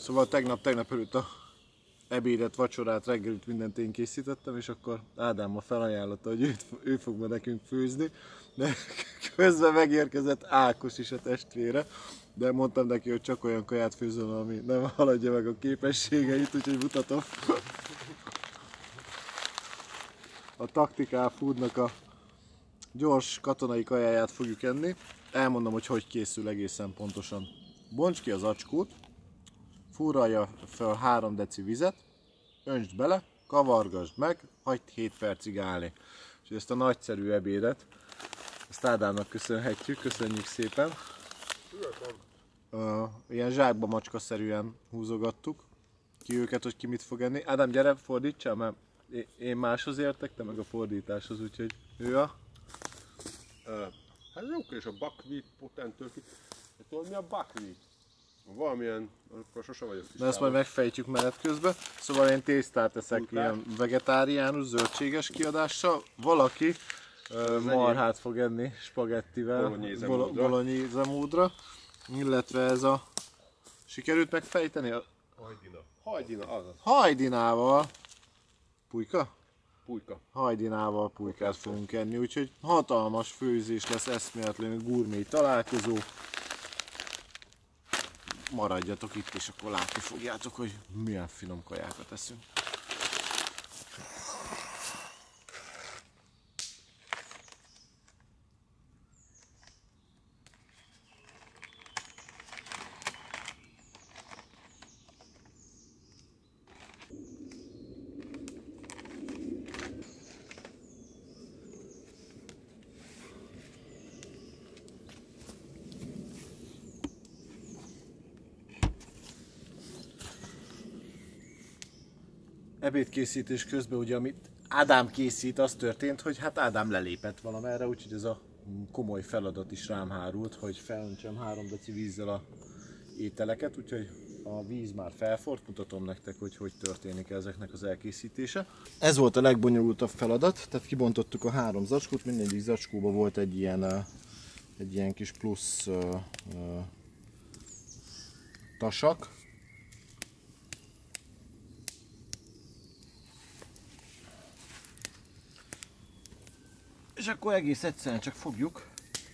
Szóval tegnap előtt a ebédet, vacsorát, reggelit mindent én készítettem, és akkor Ádám ma felajánlotta, hogy ő fog ma nekünk főzni, de közben megérkezett Ákos is a testvére, de mondtam neki, hogy csak olyan kaját főzöm, ami nem haladja meg a képességeit, úgyhogy mutatom. A Tactical Foodnak a gyors katonai kajáját fogjuk enni. Elmondom, hogy készül egészen pontosan. Bonts ki az acskót, fúrralja fel 3 deci vizet, öntsd bele, kavargasd meg, hagyd 7 percig állni. És ezt a nagyszerű ebédet, ezt Ádámnak köszönhetjük, köszönjük szépen. Ilyen zsákba macska-szerűen húzogattuk ki őket, hogy ki mit fog enni. Ádám, gyere, fordítsál, mert én máshoz értek, te meg a fordításhoz, úgyhogy ő a... Hát jó és a buckwheat potent turkey. Tudod mi a buckwheat? Valamilyen, akkor sose vagyok tisztában. Na ezt majd megfejtjük menet közben. Szóval én tésztát teszek ilyen vegetáriánus, zöldséges kiadással. Valaki marhát fog enni spagettivel, bolognese módra. Illetve ez a... Sikerült megfejteni? Hajdina, azaz. Hajdinával. Pulyka? Pulyka. Hajdinával pulykát fogunk enni, úgyhogy hatalmas főzés lesz, eszméletlenül gurmé találkozó. Maradjatok itt, és akkor látni fogjátok, hogy milyen finom kajákat eszünk. Ebédkészítés közben ugye, amit Ádám készít, az történt, hogy hát Ádám lelépett valamerre, úgyhogy ez a komoly feladat is rám hárult, hogy felöntsem 3 deci vízzel a ételeket, úgyhogy a víz már felforrt, mutatom nektek, hogy történik ezeknek az elkészítése. Ez volt a legbonyolultabb feladat, tehát kibontottuk a 3 zacskót, mindegyik zacskóban volt egy ilyen kis plusz tasak. És akkor egész egyszerűen csak fogjuk.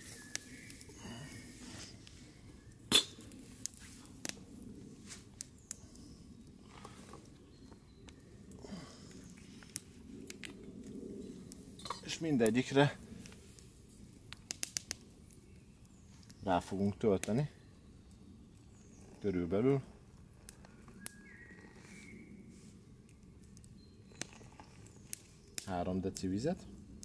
És mindegyikre rá fogunk tölteni. Körülbelül. Három deci vizet.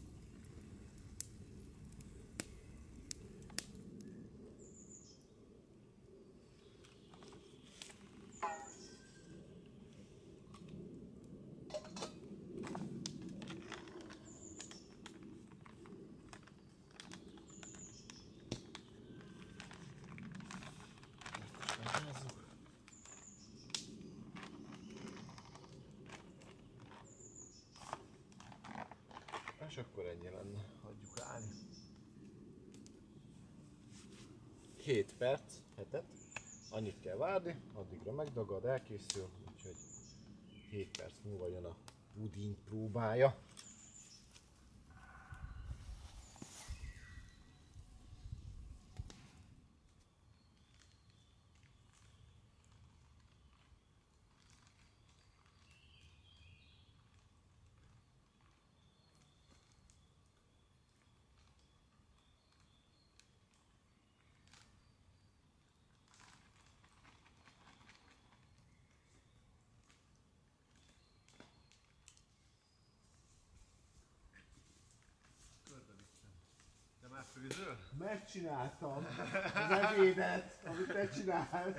És akkor ennyi lenne, hagyjuk állni. 7 perc, hetet, annyit kell várni, addigra megdagad, elkészül, úgyhogy 7 perc múlva jön a puding próbája. Megcsináltam az ebédet, amit te csinálsz.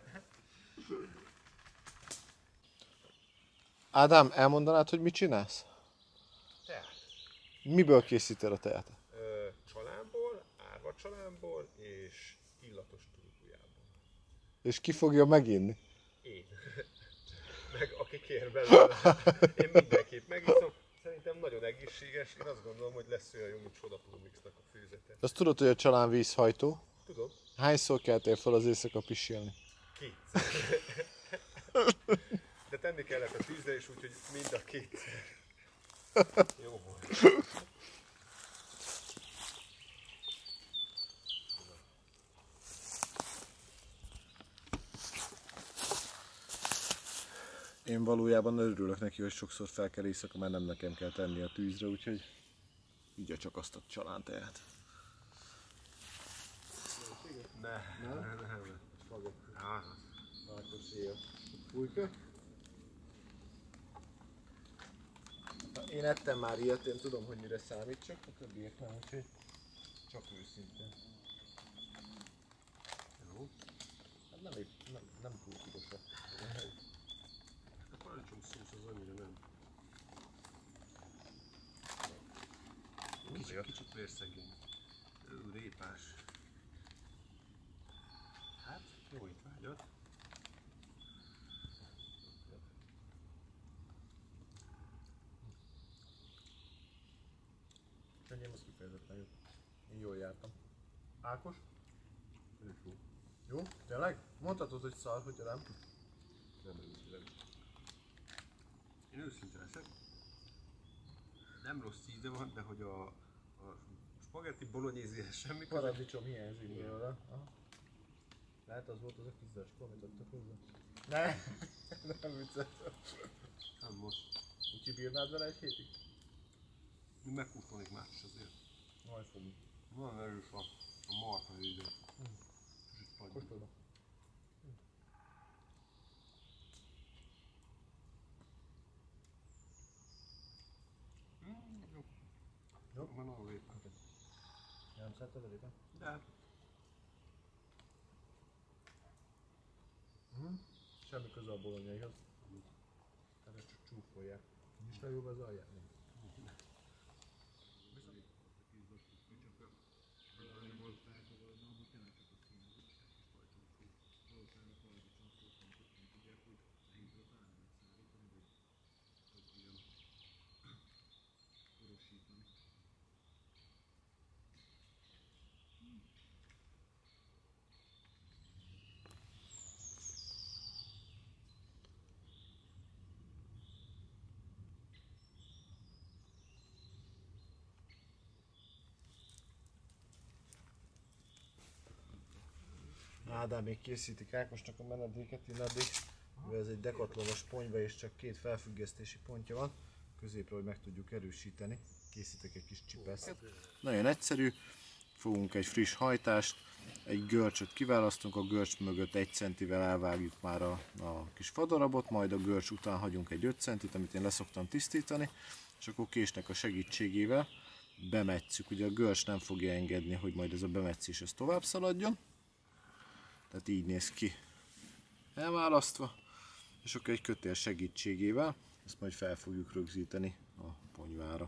Ádám, elmondanád, hogy mit csinálsz? Teát. Miből készíted a teát? Csalánból, árva csalánból és illatos turkujából. És ki fogja meginni? Én. Meg aki kér belőle. Én mindenképp megiszom. Szerintem nagyon egészséges, én azt gondolom, hogy lesz olyan jó, mint Sodapó Mixnak a főzete. Azt tudod, hogy a csalán vízhajtó? Tudom. Hányszor keltél fel az éjszaka pisilni? 2. De tenni kellett a tűzre is, úgyhogy mind a kétszer. Jó volt. Én valójában örülök neki, hogy sokszor fel kell éjszaka, mert nem nekem kell tenni a tűzre, úgyhogy így csak azt a csalánteát. Ne. Fogok. Ákos él. Újka? Én ettem már ilyet, én tudom, hogy mire számítsak, a többiek nem, úgyhogy csak őszintén. Jó. Hát nem túl pirosak. A paradicsom szósz az annyira nem. Kicsit vérszegény. Répás. Hát, jó étvágyat. Enyém az kifejezetten jó. Én jól jártam. Ákos? Jó. Jó? Tényleg? Mondhatod, hogy szar, hogyha nem? Nem. Én őszinte leszek. Nem rossz íze van, de hogy a spagetti bolognese-hez semmi köze. Paradicsom hiányzik belőle. Lehet az volt az a kis zacskó, amit adtak hozzá? Ne! Nem vicceltem. Nem most. Úgyhogy bírnád vele egy hétig? Mi megkúfolnék más is azért. Majd fogunk. Nagyon erős a marha íze. Kóstolj be. Jó. Jó? Van nagyon répás. Nem szereted a répát? De Semmi köze a bolonyaihoz. Tehát ezt csak csúfolják. Nincs legjobb az alját? Nem. Ádám még készítik Ákosnak a menedéket, én addig, mivel ez egy dekatlonos ponyva és csak 2 felfüggesztési pontja van, középre, hogy meg tudjuk erősíteni. Készítek egy kis csipeszt. Nagyon egyszerű, fogunk egy friss hajtást, egy görcsöt kiválasztunk, a görcs mögött 1 centivel elvágjuk már a kis fadarabot, majd a görcs után hagyunk egy 5 centit, amit én leszoktam tisztítani, és akkor késnek a segítségével bemetszük. Ugye a görcs nem fogja engedni, hogy majd ez a bemetszés ez tovább szaladjon. Tehát így néz ki elválasztva, és akkor egy kötél segítségével ezt majd fel fogjuk rögzíteni a ponyvára.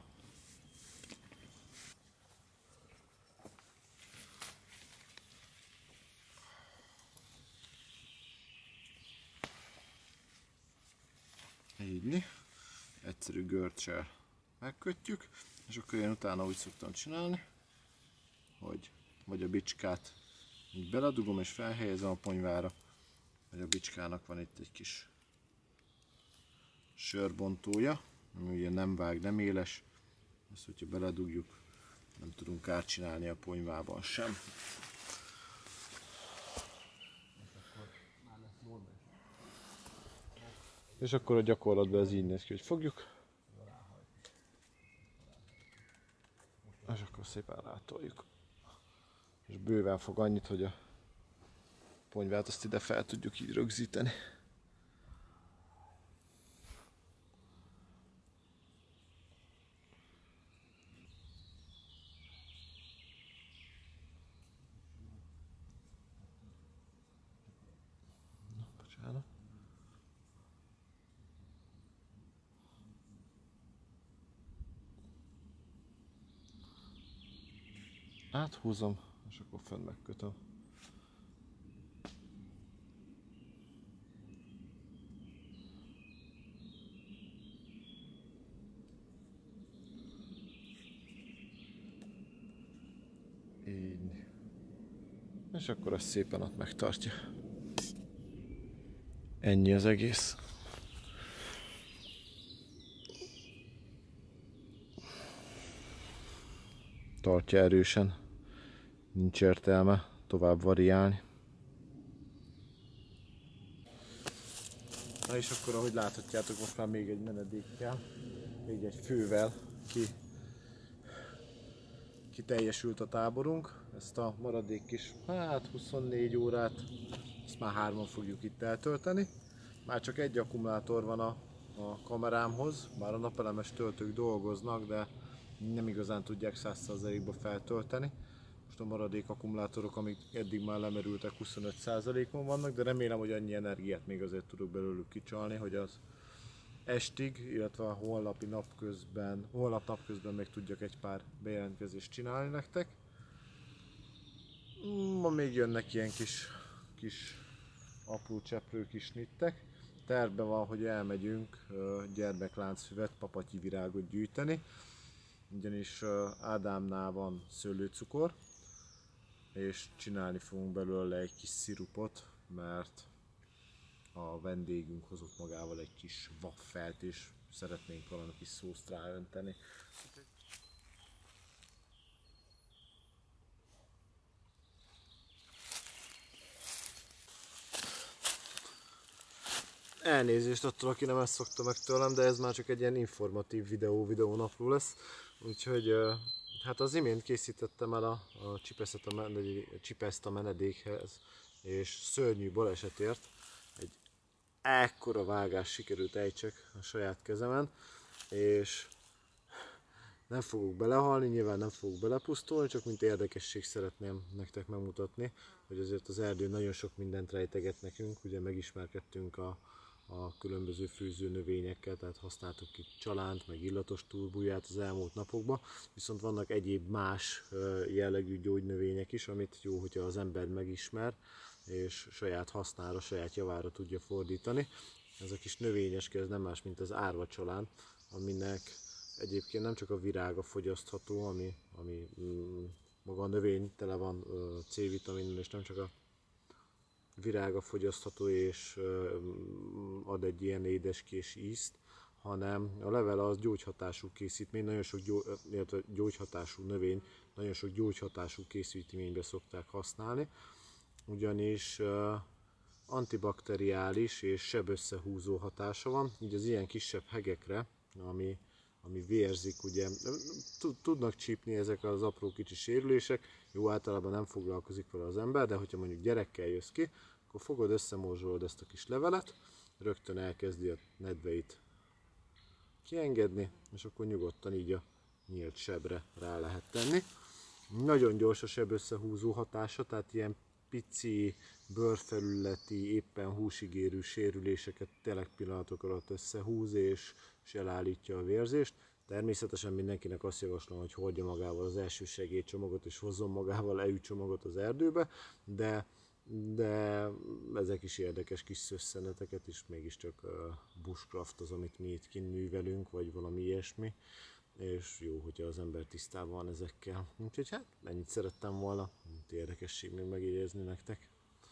Így, egyszerű görccsel megkötjük, és akkor én utána úgy szoktam csinálni, hogy vagy a bicskát így beledugom és felhelyezem a ponyvára, vagy a bicskának van itt egy kis sörbontója, ami ugye nem vág, nem éles, ezt hogyha beledugjuk, nem tudunk kárt csinálni a ponyvában sem. És akkor a gyakorlatban ez így néz ki, hogy fogjuk, és akkor szépen rátoljuk. És bőven fog annyit, hogy a ponyvát azt ide fel tudjuk így rögzíteni. Bocsánat. Áthúzom, és akkor fönn megkötöm. Így. És akkor azt szépen ott megtartja. ennyi az egész. Tartja erősen, nincs értelme tovább variálni. Na és akkor, ahogy láthatjátok, most már még egy menedékkel, még egy fővel teljesült a táborunk. Ezt a maradék kis, 24 órát, ezt már 3-an fogjuk itt eltölteni. Már csak egy akkumulátor van a kamerámhoz, bár a napelemes töltők dolgoznak, de nem igazán tudják 100%-ba feltölteni. Most a maradék akkumulátorok, amik eddig már lemerültek, 25%-on vannak, de remélem, hogy annyi energiát még azért tudok belőlük kicsalni, hogy az estig, illetve a holnap napközben még tudjak egy pár bejelentkezést csinálni nektek. Ma még jönnek ilyen kis apró cseprő kis snittek. Tervben van, hogy elmegyünk gyermekláncfüvet, papatyi virágot gyűjteni, ugyanis Ádámnál van szőlőcukor, és csinálni fogunk belőle egy kis szirupot, mert a vendégünk hozott magával egy kis waffelt, és szeretnénk valami kis szószt ráönteni. Elnézést attól, aki nem ezt szokta meg tőlem, de ez már csak egy ilyen informatív videónapló lesz. Úgyhogy hát az imént készítettem el a csipeszt a menedékhez, és szörnyű balesetért egy ekkora vágás sikerült ejtsek a saját kezemen, és nem fogok belehalni, nyilván nem fogok belepusztulni, csak mint érdekesség szeretném nektek megmutatni, hogy azért az erdő nagyon sok mindent rejteget nekünk. Ugye megismerkedtünk a különböző főző növényekkel, tehát használtuk ki csalánt, meg illatos turbúját az elmúlt napokban, viszont vannak egyéb más jellegű gyógynövények is, amit jó, hogyha az ember megismer, és saját hasznára, saját javára tudja fordítani. Ez a kis növényeske, ez nem más, mint az árvacsalán, aminek egyébként nem csak a virága fogyasztható, ami maga a növény tele van C-vitaminnel, és nem csak a virága fogyasztható és ad egy ilyen édeskés ízt, hanem a levele az gyógyhatású készítmény, nagyon sok gyógyhatású növény, nagyon sok gyógyhatású készítménybe szokták használni, ugyanis antibakteriális és sebösszehúzó hatása van, így az ilyen kisebb hegekre, ami vérzik, ugye tudnak csípni ezek az apró kicsi sérülések, jó, általában nem foglalkozik vele az ember, de hogyha mondjuk gyerekkel jössz ki, akkor fogod, összemorzsolod ezt a kis levelet, rögtön elkezdi a nedveit kiengedni, és akkor nyugodtan így a nyílt sebre rá lehet tenni. Nagyon gyors a seb összehúzó hatása, tehát ilyen pici, bőrfelületi, éppen húsig érő sérüléseket tényleg pillanatok alatt összehúz és elállítja a vérzést. Természetesen mindenkinek azt javaslom, hogy hordja magával az elsősegélycsomagot és hozzon magával EU-csomagot az erdőbe, de ezek is érdekes kis szösszeneteket is, mégiscsak bushcraft az, amit mi itt kint művelünk, vagy valami ilyesmi, és jó, hogyha az ember tisztában van ezekkel. Úgyhogy hát ennyit szerettem volna, mint érdekesség még megjegyezni nektek.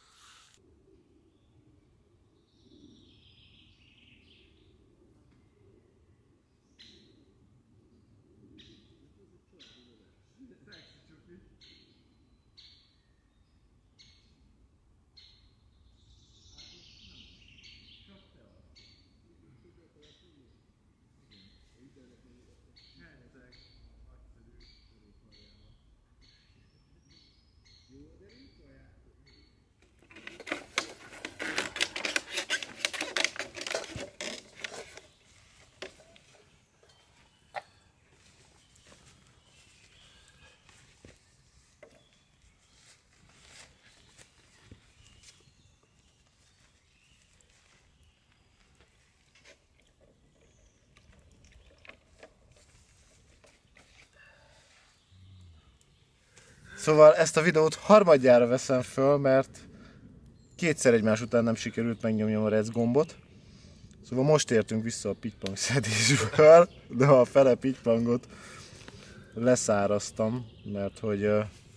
Szóval ezt a videót harmadjára veszem föl, mert kétszer egymás után nem sikerült megnyomjam a rec gombot. Szóval most értünk vissza a pittypang szedésből, de a fele pitypangot leszáraztam, mert hogy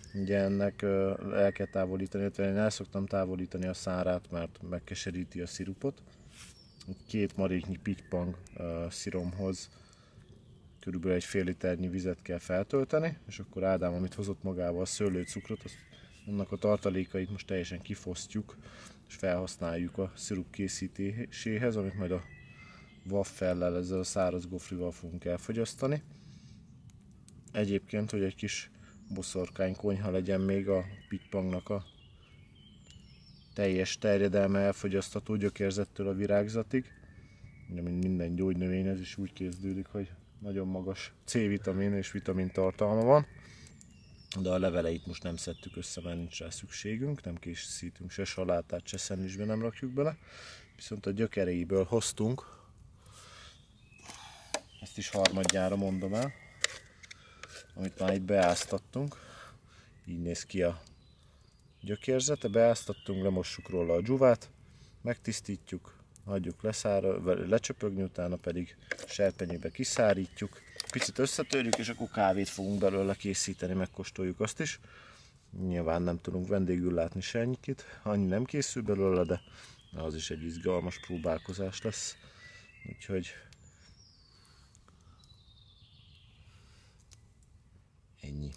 Ugye ennek el kell távolítani, illetve én el szoktam távolítani a szárát, mert megkeseríti a szirupot. 2 maréknyi pittypang sziromhoz körülbelül egy fél liternyi vizet kell feltölteni, és akkor Ádám, amit hozott magával, a szőlőcukrot, annak a tartalékait most teljesen kifosztjuk, és felhasználjuk a szirup készítéséhez, amit majd a waffellel, ezzel a száraz gofrival fogunk elfogyasztani. Egyébként, hogy egy kis boszorkány konyha legyen még a pittypangnak a teljes terjedelme elfogyasztható gyökérzettől a virágzatig. Ugye, mint minden gyógynövény, ez is úgy kezdődik, hogy nagyon magas C-vitamin és vitamin tartalma van. De a leveleit most nem szedtük össze, mert nincs rá szükségünk, nem készítünk se salátát, se szendvicsbe nem rakjuk bele. Viszont a gyökereiből hoztunk, ezt is harmadjára mondom el, amit már itt beáztattunk. Így néz ki a gyökérzete, beáztattunk, lemossuk róla a dzsuvát, megtisztítjuk, hagyjuk lecsöpögni, utána pedig serpenyőbe kiszárítjuk, picit összetörjük, és akkor kávét fogunk belőle készíteni, megkóstoljuk azt is. Nyilván nem tudunk vendégül látni senkit, annyi nem készül belőle, de az is egy izgalmas próbálkozás lesz. Úgyhogy ennyi.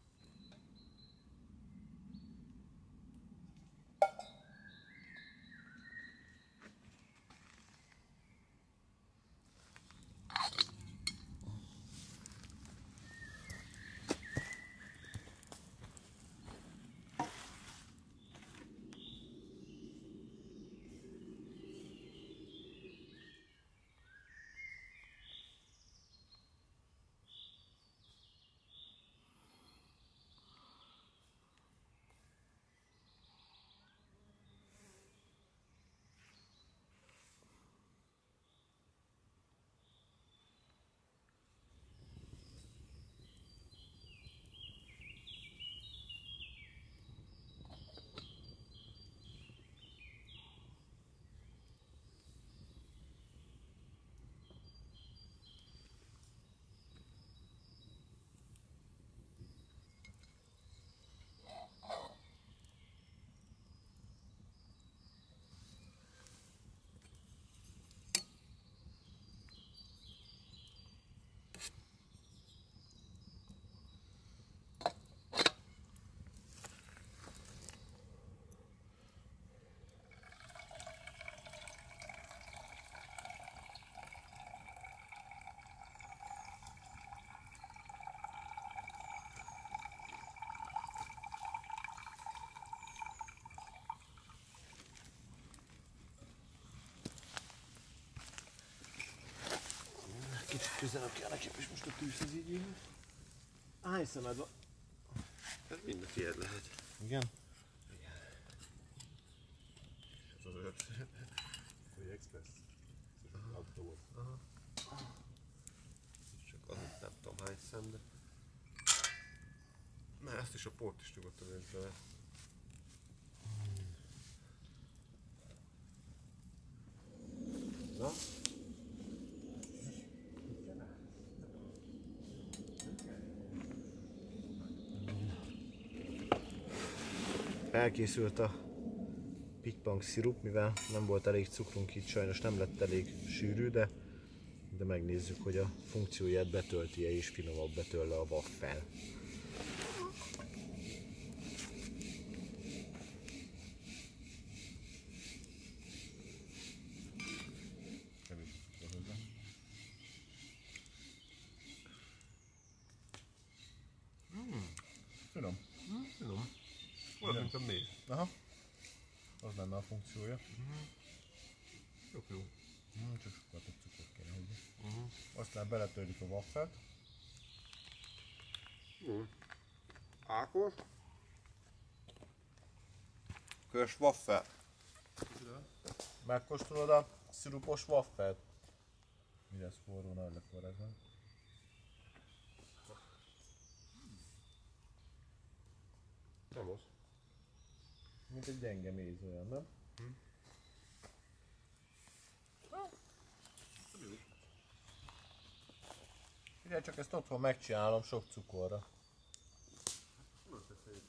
Kicsit közelebb kell nekem is most a tűzhez így jönni. Hány szemed van? Ez minden tiéd lehet. Igen? Ez az 5. Vagy Express. Autó volt. Csak az nem tudom hány szem, de... Na, ezt is a port is nyugodtan önts bele. Na? Elkészült a pittypang szirup, mivel nem volt elég cukrunk itt, sajnos nem lett elég sűrű, de megnézzük, hogy a funkcióját betölti-e és finomabb betőle a waffel. Finom. Finom. Olyan, mint a méz. Aha. Az lenne a funkciója. Jó. Csak sokkal több cukrot kéne hozni. Aztán beletörjük a waffelt. Ákos. Kös waffel. Megkóstolod a szirupos waffelt? Mi lesz forró, nagy leforrásban? Nem az. Mint egy gyenge méz olyan, nem? Figyelj csak, ezt otthon megcsinálom sok cukorra. Nem tesz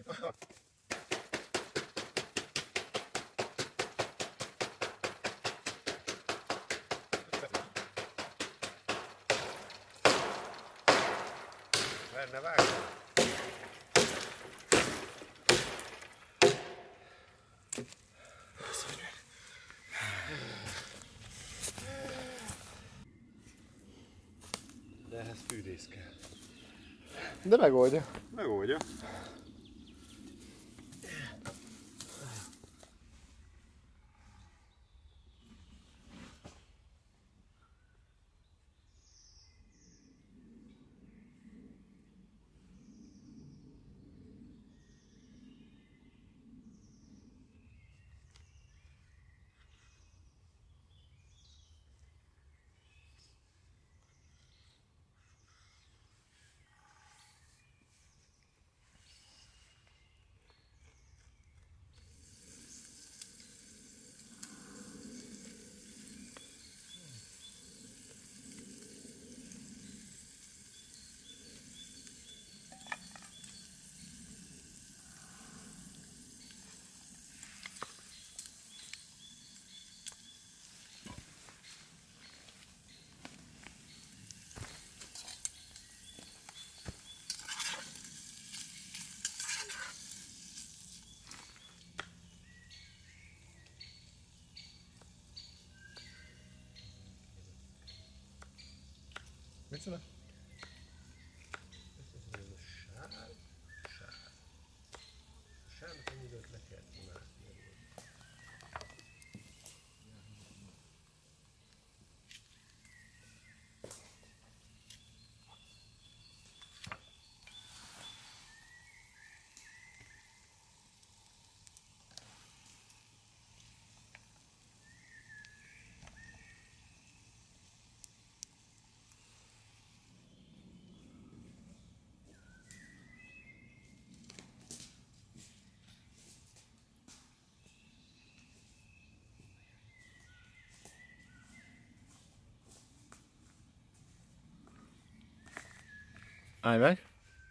Lenne vágni? De ehhez fűrész kell. De megoldja. Megoldja. Micsoda? Sárnak ennyi időt le kell mászni. Állj meg!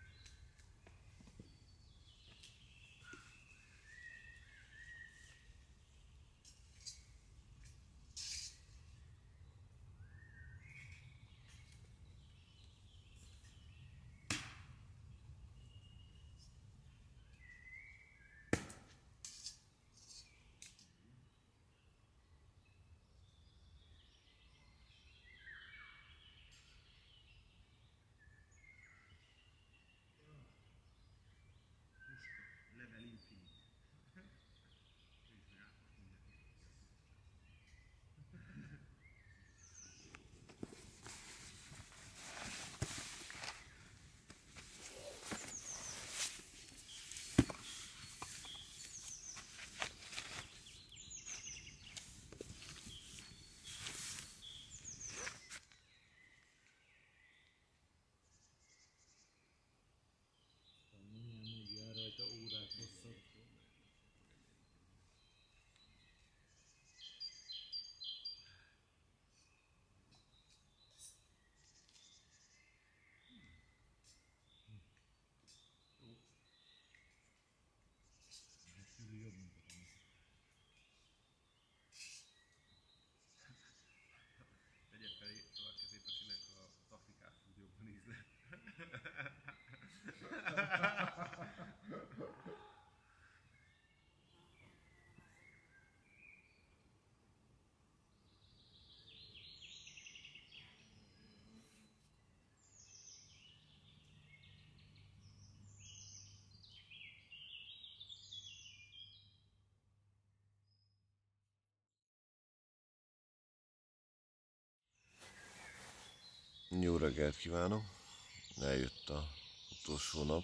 Jó reggelt kívánok! Eljött az utolsó nap.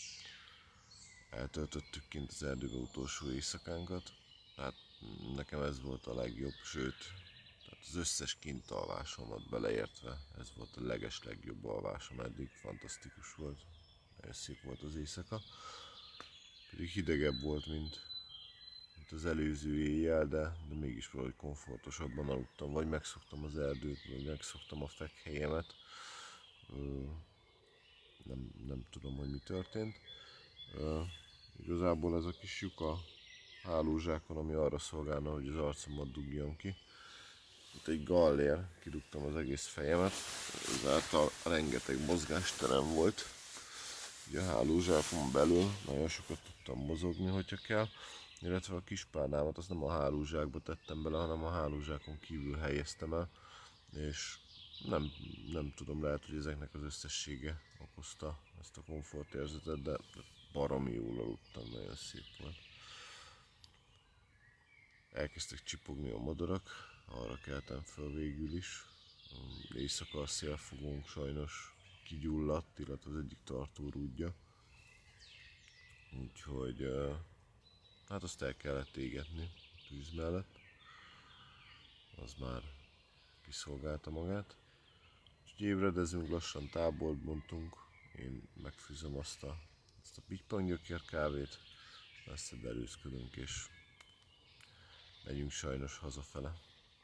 Eltöltöttük kint az erdőbe utolsó éjszakánkat. Hát nekem ez volt a legjobb, sőt, tehát az összes kint alvásomat beleértve, ez volt a legjobb alvásom eddig, fantasztikus volt. Nagyon szép volt az éjszaka. Pedig hidegebb volt, mint az előző éjjel, de mégis valahogy komfortosabban aludtam. Vagy megszoktam az erdőt, vagy megszoktam a fekhelyemet. Nem tudom, hogy mi történt. Igazából ez a kis lyuk a hálózsákon, ami arra szolgálna, hogy az arcomat dugjam ki. Itt egy gallér, kidugtam az egész fejemet, ezáltal rengeteg mozgásterem volt. Ugye a hálózsákon belül nagyon sokat tudtam mozogni, hogyha kell. Illetve a kis párnámat azt nem a hálózsákba tettem bele, hanem a hálózsákon kívül helyeztem el. És nem tudom, lehet, hogy ezeknek az összessége okozta ezt a komfortérzetet, de baromi jól aludtam, nagyon szép volt. Elkezdtek csipogni a madarak, arra keltem föl végül is. Éjszaka a szélfogónk sajnos kigyulladt, illetve az egyik tartórúdja. Úgyhogy hát azt el kellett égetni tűz mellett. Az már kiszolgálta magát. Úgyhogy ébredezünk, lassan tábort bontunk. Én megfűzöm azt a pitypanggyökér kávét, összeberőzködünk és megyünk sajnos hazafele.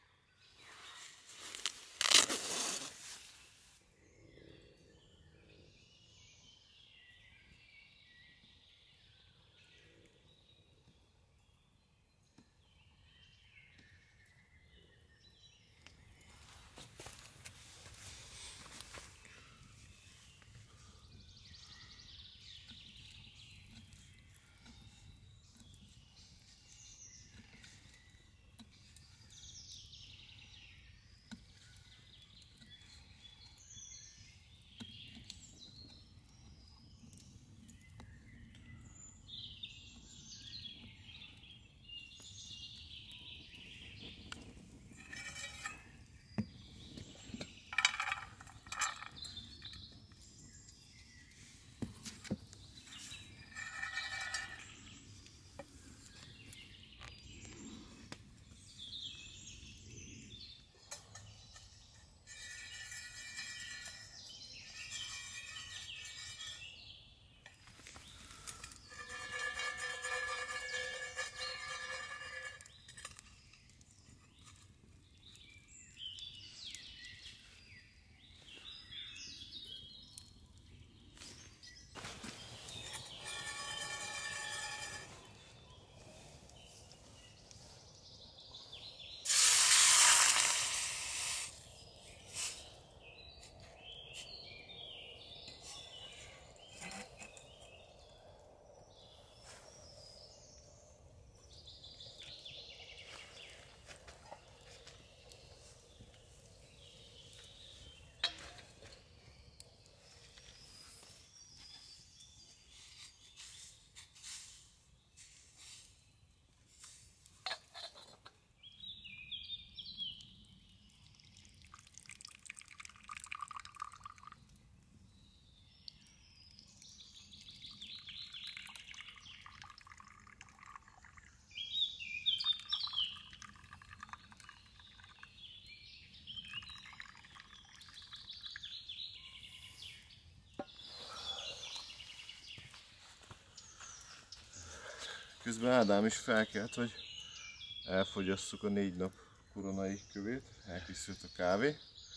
Közben Ádám is felkelt, hogy elfogyasszuk a 4 nap koronai kövét, elkészült a kávé.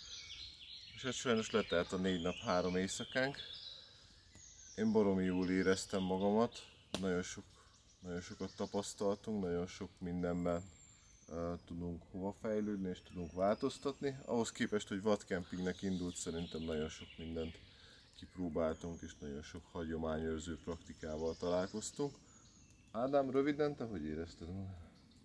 És hát sajnos letelt a 4 nap 3 éjszakánk. Én baromi jól éreztem magamat, nagyon sokat tapasztaltunk, nagyon sok mindenben tudunk hova fejlődni és tudunk változtatni. Ahhoz képest, hogy vadkempingnek indult, szerintem nagyon sok mindent kipróbáltunk és nagyon sok hagyományőrző praktikával találkoztunk. Ádám, röviden, te hogy érezted magad?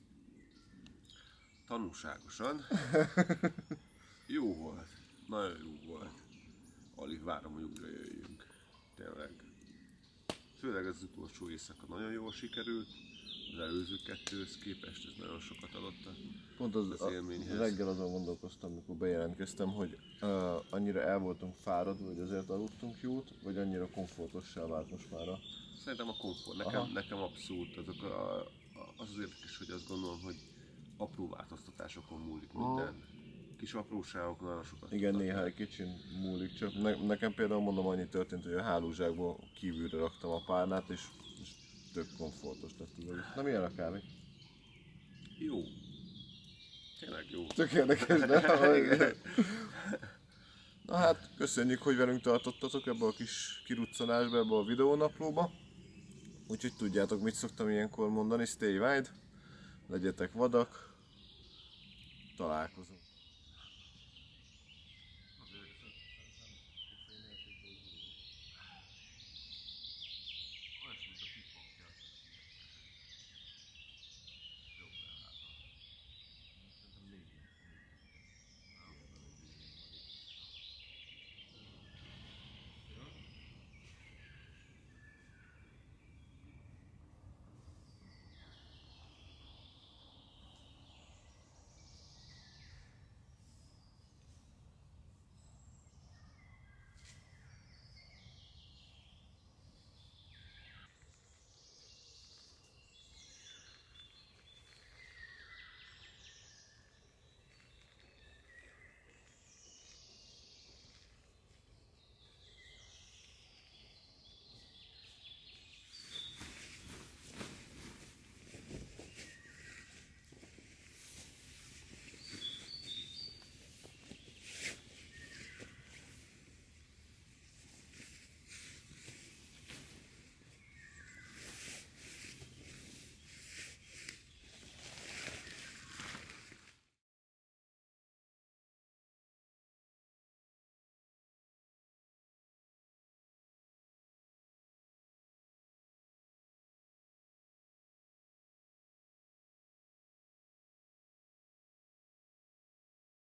Tanulságosan. Jó volt. Nagyon jó volt. Alig várom, hogy újra jöjjünk. Tényleg. Főleg az utolsó éjszaka nagyon jól sikerült. Az előző 2-höz képest ez nagyon sokat adott Pont az élményhez. reggel azon gondolkoztam, amikor bejelentkeztem, hogy annyira el voltunk fáradva, hogy azért aludtunk jót, vagy annyira komfortossá vált most már a... Szerintem a komfort. Nekem abszolút az érdekes, hogy azt gondolom, hogy apró változtatásokon múlik minden. Kis apróságok nagyon sokat Igen, tudnak. néha egy kicsin múlik, csak nekem például mondom, annyi történt, hogy a hálózsákból kívülre raktam a párnát, és tök komfortos lett az egész. Na, milyen a kávé? Jó. Tényleg jó. Tök érdekes, de... Na hát, köszönjük, hogy velünk tartottatok ebbe a kis kiruccanásba, ebbe a videónaplóba. Úgyhogy tudjátok, mit szoktam ilyenkor mondani, stay wide, legyetek vadak, találkozunk.